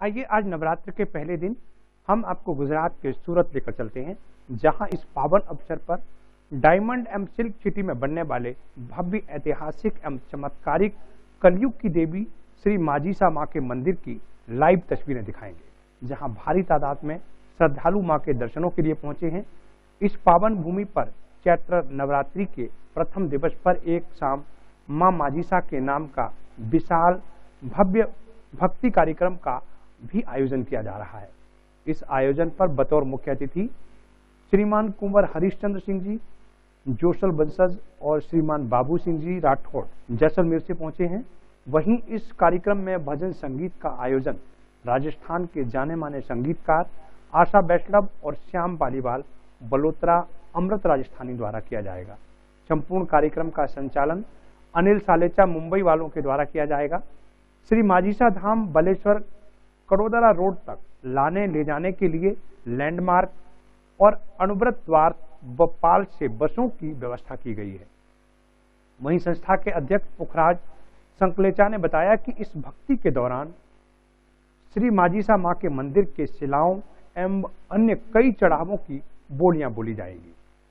आइए आज नवरात्र के पहले दिन हम आपको गुजरात के सूरत लेकर चलते हैं, जहां इस पावन अवसर पर डायमंड एवं सिल्क सिटी में बनने वाले भव्य ऐतिहासिक एवं चमत्कारिक कलयुग की देवी श्री माजीसा मां के मंदिर की लाइव तस्वीरें दिखाएंगे, जहां भारी तादाद में श्रद्धालु मां के दर्शनों के लिए पहुंचे हैं। इस पावन भूमि पर चैत्र नवरात्रि के प्रथम दिवस पर एक शाम मां माजीसा के नाम का विशाल भव्य भक्ति कार्यक्रम का भी आयोजन किया जा रहा है। इस आयोजन पर बतौर मुख्य अतिथि श्रीमान कुंवर हरिश्चंद्र सिंह जी जोशल बंसज और श्रीमान बाबू सिंह जी राठौड़ जैसलमेर से पहुंचे हैं। वहीं इस कार्यक्रम में भजन संगीत का आयोजन राजस्थान के जाने माने संगीतकार आशा बैष्णव और श्याम पालीवाल बलोत्रा अमृत राजस्थानी द्वारा किया जाएगा। संपूर्ण कार्यक्रम का संचालन अनिल सालेचा मुंबई वालों के द्वारा किया जाएगा। श्री माजीसा धाम बलेश्वर कड़ोदरा रोड तक लाने ले जाने के लिए लैंडमार्क और अनुव्रत द्वार व पाल से बसों की व्यवस्था की गई है। वहीं संस्था के अध्यक्ष पुखराज संकलेचा ने बताया कि इस भक्ति के दौरान श्री माजीसा मां के मंदिर के शिलाओं एवं अन्य कई चढ़ावों की बोलियां बोली जाएगी।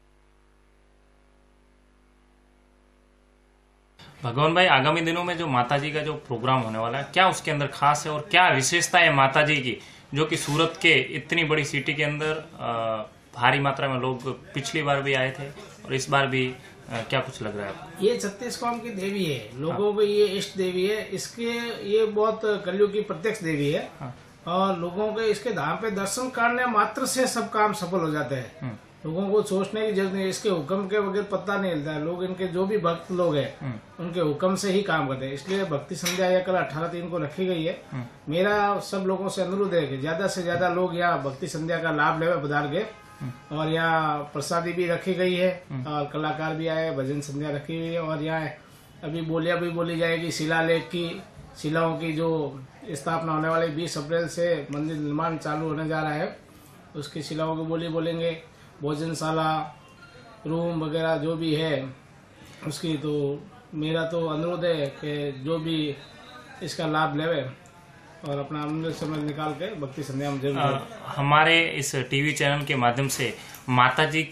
भगवान भाई, आगामी दिनों में जो माताजी का जो प्रोग्राम होने वाला है, क्या उसके अंदर खास है और क्या विशेषता है माताजी की, जो कि सूरत के इतनी बड़ी सिटी के अंदर भारी मात्रा में लोग पिछली बार भी आए थे और इस बार भी क्या कुछ लग रहा है आपको? ये 36 कौम की देवी है, लोगों की ये इष्ट देवी है। इसके ये बहुत कलयुग की प्रत्यक्ष देवी है। और लोगों के इसके धाम पे दर्शन करने मात्र से सब काम सफल हो जाते हैं। लोगों को सोचने की जरूरत नहीं, इसके हुक्म के बगैर पता नहीं हिलता है। लोग इनके जो भी भक्त लोग हैं उनके हुक्म से ही काम करते हैं। इसलिए भक्ति संध्या यह कल 18/3 को रखी गई है। मेरा सब लोगों से अनुरोध है कि ज्यादा से ज्यादा लोग यहाँ भक्ति संध्या का लाभ ले पधार के। और यहाँ प्रसादी भी रखी गई है और कलाकार भी आए, भजन संध्या रखी हुई है। और यहाँ अभी बोलियां भी बोली जाएगी। शिलालेख की शिलाओं की जो स्थापना होने वाली 20 अप्रैल से मंदिर निर्माण चालू होने जा रहा है, उसकी शिलाओं की बोली बोलेंगे। भोजनशाला रूम वगैरह जो भी है उसकी, तो मेरा तो अनुरोध है कि जो भी इसका लाभ लेवे और अपना अमूल्य समय निकाल के भक्ति संध्या में जरूर। हमारे इस टीवी चैनल के माध्यम से माताजी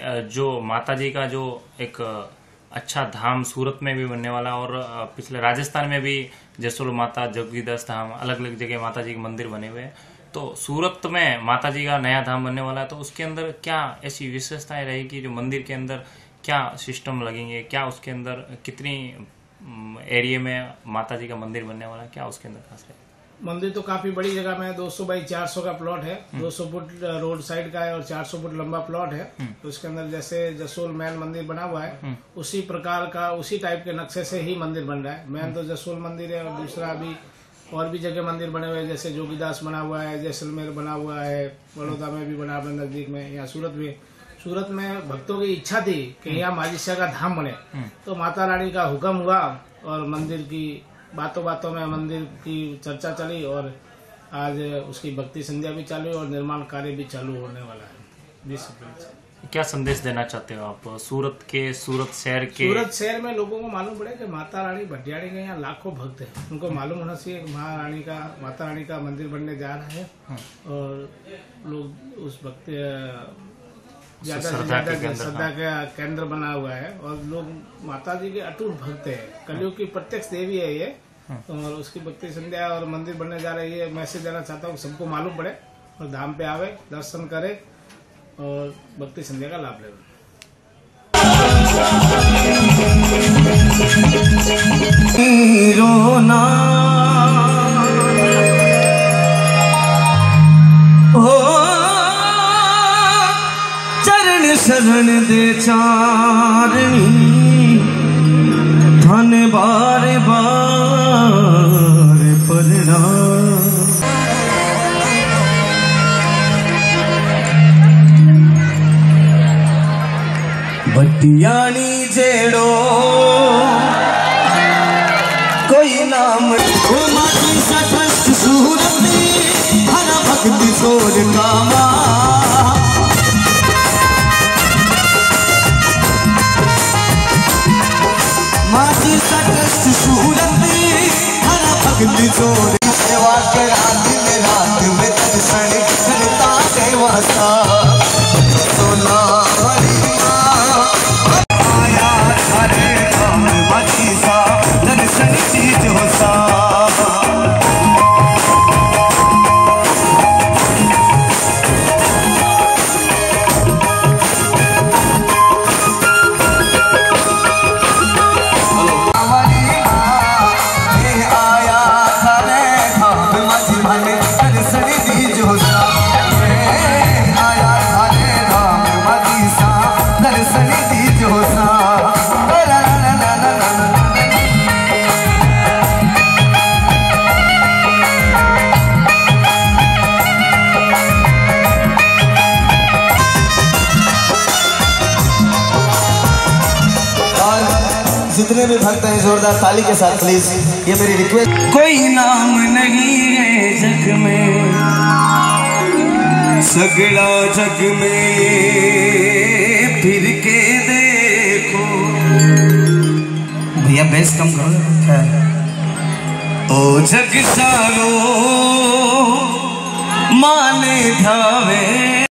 का जो एक अच्छा धाम सूरत में भी बनने वाला और पिछले राजस्थान में भी जसोल माता जोगीदास धाम अलग अलग जगह माताजी के मंदिर बने हुए हैं, तो सूरत में माताजी का नया धाम बनने वाला है। तो उसके अंदर क्या ऐसी विशेषताएं रहेगी, जो मंदिर के अंदर क्या सिस्टम लगेंगे, क्या उसके अंदर कितनी एरिया में माताजी का मंदिर बनने वाला है, क्या उसके अंदर खास है? मंदिर तो काफी बड़ी जगह में है। 200 बाई 400 का प्लॉट है। 200 फुट रोड साइड का है और 400 फुट लंबा प्लॉट है। तो उसके अंदर जैसे जसोल मैन मंदिर बना हुआ है, उसी प्रकार का उसी टाइप के नक्शे से ही मंदिर बन रहा है। मैन तो जसोल मंदिर है और दूसरा अभी और भी जगह मंदिर बने हुए हैं, जैसे जोगीदास बना हुआ है, जैसलमेर बना हुआ है, बड़ौदा में भी बना हुआ है नजदीक में, यहाँ सूरत में। सूरत में भक्तों की इच्छा थी कि यहाँ माजीसा का धाम बने, तो माता रानी का हुक्म हुआ और मंदिर की बातों बातों में मंदिर की चर्चा चली और आज उसकी भक्ति संध्या भी चालू है और निर्माण कार्य भी चालू होने वाला है 20 अप्रैल से। क्या संदेश देना चाहते हो आप सूरत शहर में? लोगों को मालूम पड़े कि माता रानी भटियाड़ी के यहाँ लाखों भक्त हैं। उनको मालूम होना चाहिए माता रानी का मंदिर बनने जा रहा है और लोग उस भक्ति ज्यादा से ज्यादा श्रद्धा का केंद्र बना हुआ है और लोग माता जी के अटूट भक्त है। कलयुग की प्रत्यक्ष देवी है ये, और उसकी भक्ति संध्या और मंदिर बनने जा रही है। मैसेज देना चाहता हूँ सबको मालूम पड़े और धाम पे आवे, दर्शन करे और भक्ति संध्या का लाभ ले। रोना चरण शरण दे चारणी धन बार बार प्रणाम। भटियाणी जेड़ो कोई नाम माजीसा ट्रस्ट सूरत हर भक्ति सोर कामा। माजीसा ट्रस्ट सूरत हर भक्ति सोर सेवा करा दिन रात। जितने भी भक्त हैं जोरदार ताली के साथ प्लीज, ये मेरी रिक्वेस्ट। कोई नाम नहीं है जग में, सगड़ा जग में फिर के देखो। भैया बेस कम करो। ओ जग सारो माने धावे